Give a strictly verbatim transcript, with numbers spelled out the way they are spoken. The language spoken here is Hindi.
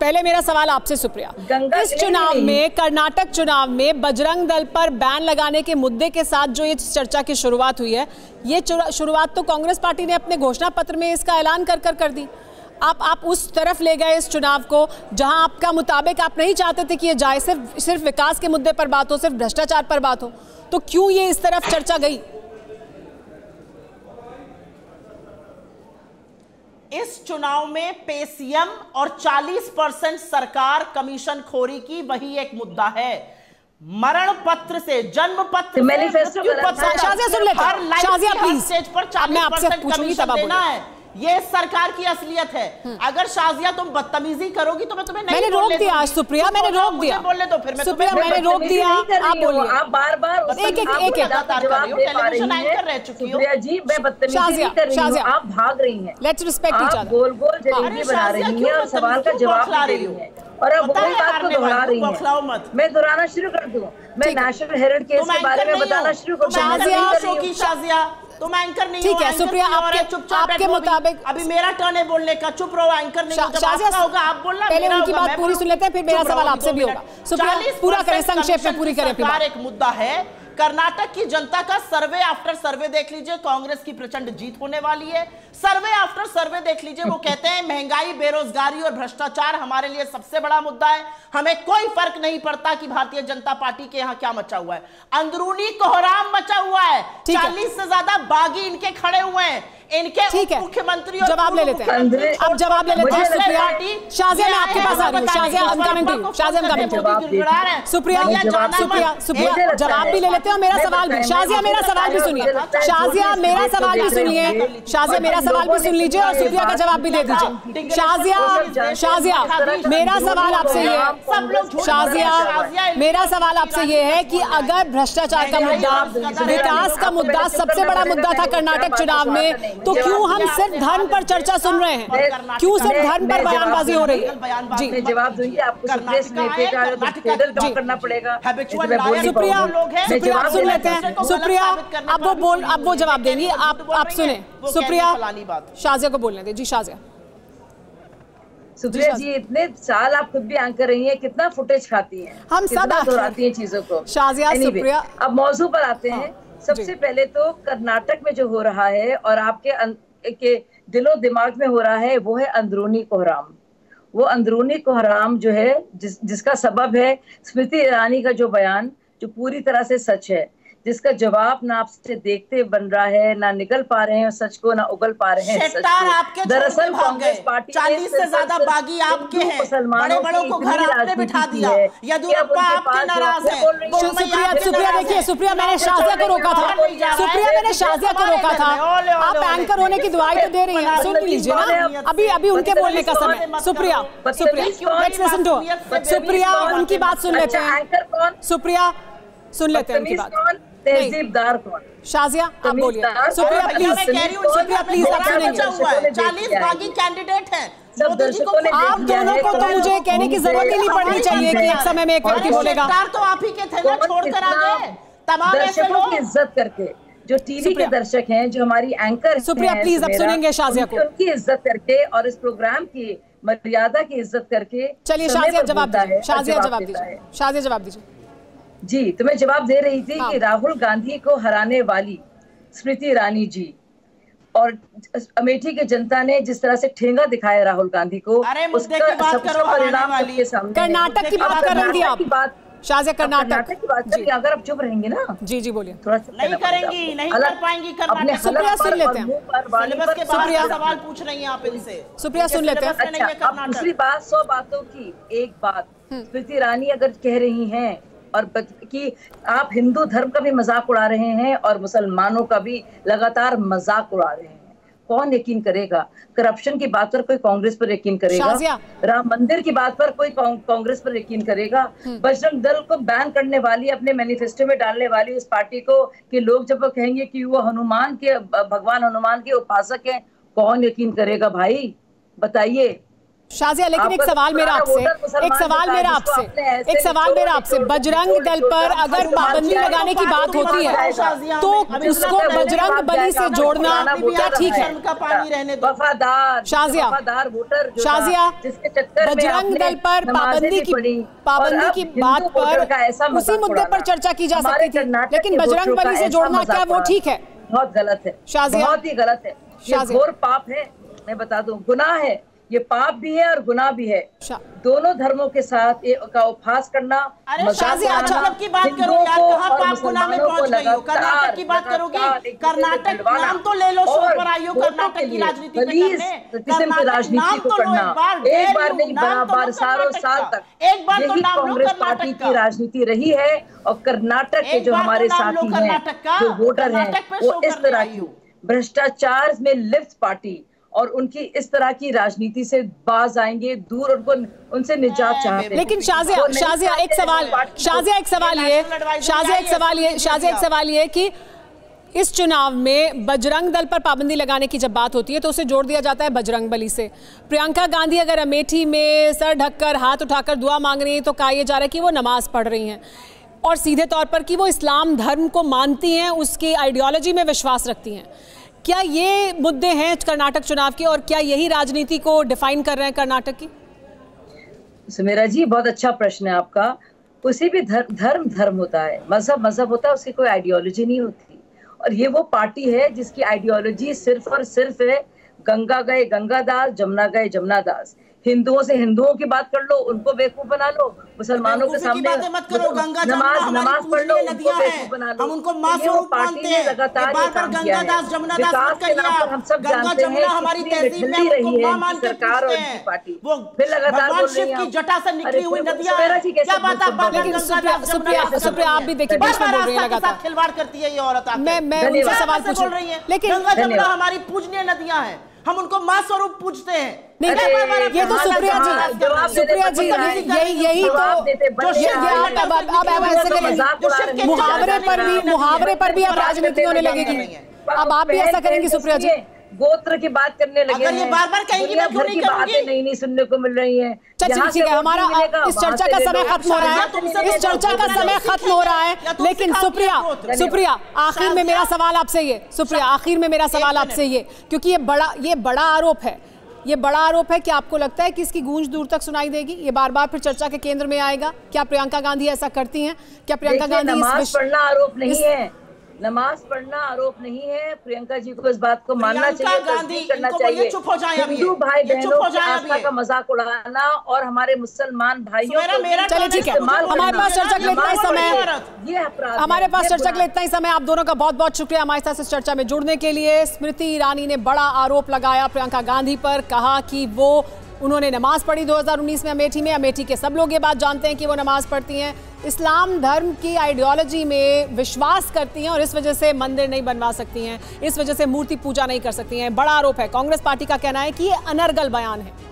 पहले मेरा सवाल आपसे सुप्रिया, इस चुनाव में, कर्नाटक चुनाव में बजरंग दल पर बैन लगाने के मुद्दे के साथ जो ये चर्चा की शुरुआत हुई है, ये शुरुआत तो कांग्रेस पार्टी ने अपने घोषणा पत्र में इसका ऐलान कर कर कर दी। आप आप उस तरफ ले गए इस चुनाव को जहां आपका मुताबिक आप नहीं चाहते थे कि ये जाए, सिर्फ सिर्फ विकास के मुद्दे पर बात हो, सिर्फ भ्रष्टाचार पर बात हो, तो क्यों ये इस तरफ चर्चा गई? इस चुनाव में पेसीएम और चालीस परसेंट सरकार कमीशन खोरी की, वही एक मुद्दा है। मरण पत्र से जन्म पत्र, मैनिफेस्टो, शाजिया सुन लेते हैं, शाजिया प्लीज, स्टेज पर चालीस परसेंट कमीशन देना है, ये सरकार की असलियत है। अगर शाजिया तुम बदतमीजी करोगी तो मैं तुम्हें नहीं मैंने रोक दिया आज सुप्रिया, मैंने रोक दिया, बोलने तो फिर मैं सुप्रिया मैंने रोक दिया, आप बोलिए। आप बार बार एक एक एक टेलीविजन एंकर रह चुकी हो जी, मैं बदतमीजी नहीं कर रही हूं, आप भाग रही हैं। Let's respect each other. गोल गोल जलेबी बना रही हैं और सवाल का जवाब दे रही हैं और अब वही बात को दोहरा रही हैं। मैं दोहराना शुरू कर दूं, मैं नेशनल हेरिटेज केस के बारे में बताना शुरू कर दूं। शाजिया तुम एंकर नहीं हो, ठीक है सुप्रिया, आपके चुपचाप आपके मुताबिक अभी मेरा टर्न है बोलने का, चुप रहो, एंकर नहीं हो, जब आपका होगा आप बोलना, पहले उनकी बात पूरी सुन लेते हैं, फिर मेरा सवाल आपसे भी होगा। सुप्रिया पूरा करें, संक्षेप में पूरी करें। एक मुद्दा है, कर्नाटक की जनता का सर्वे आफ्टर सर्वे देख लीजिए, कांग्रेस की प्रचंड जीत होने वाली है। सर्वे आफ्टर सर्वे देख लीजिए, वो कहते हैं महंगाई, बेरोजगारी और भ्रष्टाचार हमारे लिए सबसे बड़ा मुद्दा है, हमें कोई फर्क नहीं पड़ता कि भारतीय जनता पार्टी के यहाँ क्या मचा हुआ है, अंदरूनी कोहराम मचा हुआ है, चालीस से ज्यादा बागी इनके खड़े हुए हैं, इनके मुख्यमंत्री। जवाब ले लेते हैं, अब जवाब ले लेते हैं सुप्रिया। शाजिया मैं आपके पास आ रही हूँ, Shazia I'm coming to you, Shazia I'm coming to you। Supriya Supriya Supriya जवाब भी ले लेते हैं और मेरा सवाल भी। शाजिया मेरा सवाल भी सुनिए, शाजिया मेरा सवाल भी सुनिए, शाजिया मेरा सवाल भी सुन लीजिए और सुप्रिया का जवाब भी दे दीजिए। शाजिया शाजिया मेरा सवाल आपसे ये है, शाजिया मेरा सवाल आपसे ये है कि अगर भ्रष्टाचार का मुद्दा, विकास का मुद्दा सबसे बड़ा मुद्दा था कर्नाटक चुनाव में, तो क्यों हम सिर्फ धर्म पर चर्चा सुन रहे हैं, क्यों सिर्फ धर्म पर बयानबाजी हो रही है? जी जवाब दूंगी, आपको करना पड़ेगा। सुप्रिया सुप्रिया आप सुन लेते हैं, सुप्रिया आप वो बोल आप वो जवाब देंगी, आप आप सुने सुप्रिया, शाजिया को बोलने दे। जी शाजिया। सुप्रिया जी इतने साल आप खुद भी एंकर रही हैं, कितना फुटेज खाती हैं, हम सब दोहराती हैं चीजों को। शाजिया सुप्रिया अब मौजू पर आते हैं। सबसे पहले तो कर्नाटक में जो हो रहा है और आपके के दिलो दिमाग में हो रहा है, वो है अंदरूनी कोहराम। वो अंदरूनी कोहराम जो है, जिस जिसका सबब है स्मृति ईरानी का जो बयान, जो पूरी तरह से सच है, जिसका जवाब ना आपसे देखते बन रहा है, ना निकल पा रहे हैं सच को, ना उगल पा रहे हैं सच को। दरअसल कांग्रेस पार्टी चालीस से ज्यादा बागी आपके हैं, बड़े बड़ों को घर आपने बिठा दिया, येदियुरप्पा आपके नाराज हैं। सुप्रिया सुप्रिया देखिए सुप्रिया, मैंने शाजिया को रोका था, सुप्रिया मैंने शाजिया को रोका था, आप एंकर होने की दुआई तो दे रही हैं, सुन लीजिए ना, अभी अभी उनके बोलने का समय। Supriya Supriya let's listen to Supriya, उनकी बात सुन लेते हैं। सुप्रिया सुन लेते हैं उनकी बात। तहजीबदार कौन? शाजिया आप बोलिए। सुप्रिया प्लीज, सुप्रिया प्लीज आप सुनेंगे। चालीस बागी कैंडिडेट हैं, सब दर्शकों ने आप दोनों को तो मुझे कहने की जरूरत ही नहीं पड़नी चाहिए कि एक समय में एक व्यक्ति बोलेगा। तो आप ही के थे ना, छोड़कर आ गए तमाम दर्शकों की इज्जत करके, जो टीवी के दर्शक हैं, जो हमारी एंकर, सुप्रिया प्लीज आप सुनेंगे शाजिया को, उनकी इज्जत करके और इस प्रोग्राम की मर्यादा की इज्जत करके। चलिए शाजिया जवाब दीजिए, शाजिया जवाब दीजिए, शाजिया जवाब दीजिए। जी तो मैं जवाब दे रही थी हाँ। कि राहुल गांधी को हराने वाली स्मृति ईरानी जी और अमेठी की जनता ने जिस तरह से ठेंगा दिखाया राहुल गांधी को, उसका सबसे परिणाम आपके सामने। कर्नाटक की बात कर रही थी आप शाजिया, कर्नाटक की बात करिए। अगर आप चुप रहेंगे ना, जी जी बोलिए। थोड़ा सा नहीं करेंगी, नहीं कर पाएंगी कर्नाटक। सुप्रिया सुन लेते हैं, सुप्रिया सवाल पूछ रही हैं आप इनसे, सुप्रिया सुन लेते हैं। अच्छा अब दूसरी बात, सौ बातों की एक बात, स्मृति ईरानी अगर कह रही हैं और कि आप हिंदू धर्म का भी मजाक उड़ा रहे हैं और मुसलमानों का भी लगातार मजाक उड़ा रहे हैं, कौन यकीन करेगा? करप्शन की बात पर कोई कांग्रेस पर यकीन करेगा? राम मंदिर की बात पर कोई कांग्रेस पर यकीन करेगा? बजरंग दल को बैन करने वाली, अपने मैनिफेस्टो में डालने वाली इस पार्टी को कि लोग जब वो कहेंगे कि वो हनुमान के, भगवान हनुमान के उपासक हैं, कौन यकीन करेगा भाई? बताइए। शाजिया, लेकिन एक सवाल मेरा आपसे एक सवाल मेरा आपसे एक सवाल मेरा आपसे बजरंग दल पर अगर पाबंदी लगाने की बात होती है तो उसको बजरंग बली से जोड़ना क्या ठीक है? वफादार शाजिया वोटर शाजिया बजरंग दल पर पाबंदी की पाबंदी की बात पर उसी मुद्दे पर चर्चा की जा सकती थी, लेकिन बजरंग बली से जोड़ना क्या वो ठीक है? बहुत गलत है शाजिया, बहुत ही गलत है। ये घोर पाप है, मैं बता दूं, गुनाह है। ये पाप भी है और गुनाह भी है। दोनों धर्मों के साथ का उपहास करना। शाजिया, मतलब की बात करो यार, कहां पाप गुनाह में पहुंच गई हो? कर्नाटक की बात करोगी? कर्नाटक नाम तो ले लो, शो पर आई हो कर्नाटक की राजनीति पे करने। किस्म की राजनीति को करना एक बार नहीं, बार सालों साल तक एक बार तो नाम लो कांग्रेस पार्टी की राजनीति रही है। और कर्नाटक के जो हमारे साथी हैं, जो वोटर हैं, वो इस तरह की भ्रष्टाचार में लिप्त पार्टी और उनकी इस तरह की राजनीति से बाज आएंगे, दूर उनको उनसे निजात चाहते हैं। लेकिन शाजिया शाजिया एक सवाल शाजिया एक सवाल ये शाजिया एक सवाल ये शाजिया एक सवाल ये कि इस चुनाव में बजरंग दल पर पाबंदी लगाने की जब बात होती है तो उसे जोड़ दिया जाता है बजरंग बली से। प्रियंका गांधी अगर अमेठी में सर ढककर हाथ उठाकर दुआ मांग रही हैं तो कहा यह जा रहा है कि वो नमाज पढ़ रही हैं और सीधे तौर पर कि वो इस्लाम धर्म को मानती हैं, उसकी आइडियोलॉजी में विश्वास रखती हैं। क्या ये मुद्दे हैं कर्नाटक चुनाव के और क्या यही राजनीति को डिफाइन कर रहे हैं कर्नाटक की? सुमेरा जी, बहुत अच्छा प्रश्न है आपका। किसी भी धर्म धर्म धर्म होता है, मजहब मजहब होता है, उसकी कोई आइडियोलॉजी नहीं होती। और ये वो पार्टी है जिसकी आइडियोलॉजी सिर्फ और सिर्फ है गंगा गए गंगादास, जमुना गए जमुनादास। हिंदुओं से हिंदुओं की बात कर लो, उनको बेवकूफ बना लो। मुसलमानों के सामने मत करो, गंगा नमाज नमाज पढ़ लो, उनको बेवकूफ बना लो। हम उनको मां स्वरूप मानते हैं। लगातार गंगादास जमुनादास मत करिए, हम सब जानते हैं हमारी तहजीब में उनको मां मान के सरकार और उनकी पार्टी वो फिर लगातार भगवान शिव की जटा से निकली हुई नदियां। क्या बात आप लेकिन सुप्रिया सुप्रिया आप भी देखिए बीच में बोल रही है, लगातार खिलवाड़ करती है ये औरत। मैं मैं उनसे सवाल पूछ रही हूं, लेकिन गंगा जमुना हमारी पूजनीय नदियां हैं, हम उनको मां स्वरूप पूजते हैं। नहीं, ये तो सुप्रिया जी सुप्रिया जी यही यही तो ये अब अब ऐसे करेंगे, मुहावरे पर भी मुहावरे पर भी अब राजनीति होने लगेगी। अब आप भी ऐसा करेंगे सुप्रिया जी? गोत्र की बात करने लगे हैं, ये बार बार कहेंगी मैं क्यों नहीं करूंगी? नहीं नहीं सुनने को मिल रही है। चलिए ठीक है, हमारा इस चर्चा का समय खत्म हो रहा है, इस चर्चा का समय खत्म हो रहा है। लेकिन सुप्रिया सुप्रिया आखिर में मेरा सवाल आपसे ये सुप्रिया आखिर में मेरा सवाल आपसे ये क्योंकि ये बड़ा ये बड़ा आरोप है ये बड़ा आरोप है कि आपको लगता है कि इसकी गूंज दूर तक सुनाई देगी? ये बार बार फिर चर्चा के केंद्र में आएगा? क्या प्रियंका गांधी ऐसा करती हैं? क्या प्रियंका गांधी नमाज पढ़ना आरोप नहीं है, नमाज पढ़ना आरोप नहीं है। प्रियंका जी को इस बात को मानना चाहिए, तस्दीक करना चाहिए। हिंदू भाई बहनों की आस्था का मजाक उड़ाना और हमारे मुसलमान भाइयों को चलिए ठीक है, हमारे पास चर्चा के लिए इतना ही समय ये अपराध हमारे पास चर्चा के लिए इतना ही समय। आप दोनों का बहुत बहुत शुक्रिया हमारे साथ इस चर्चा में जुड़ने के लिए। स्मृति ईरानी ने बड़ा आरोप लगाया प्रियंका गांधी पर, कहा कि वो उन्होंने नमाज पढ़ी दो हज़ार उन्नीस में अमेठी में। अमेठी के सब लोग ये बात जानते हैं कि वो नमाज पढ़ती हैं, इस्लाम धर्म की आइडियोलॉजी में विश्वास करती हैं और इस वजह से मंदिर नहीं बनवा सकती हैं, इस वजह से मूर्ति पूजा नहीं कर सकती हैं। बड़ा आरोप है। कांग्रेस पार्टी का कहना है कि ये अनर्गल बयान है।